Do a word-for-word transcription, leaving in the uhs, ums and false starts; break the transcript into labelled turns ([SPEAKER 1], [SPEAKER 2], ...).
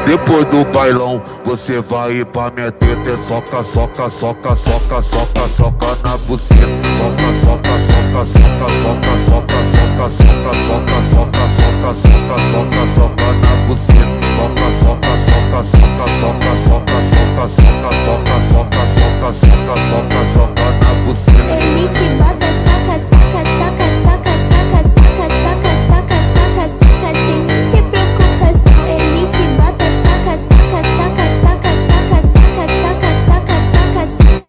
[SPEAKER 1] Depois do bailão, você vai ir pra minha teta. É soca, soca, soca, soca, soca, soca na buceta. Soca, soca, soca, soca, soca, soca, soca, soca, soca, soca, soca, soca, soca, soca na buceta. Soca, soca, soca, soca, soca, soca.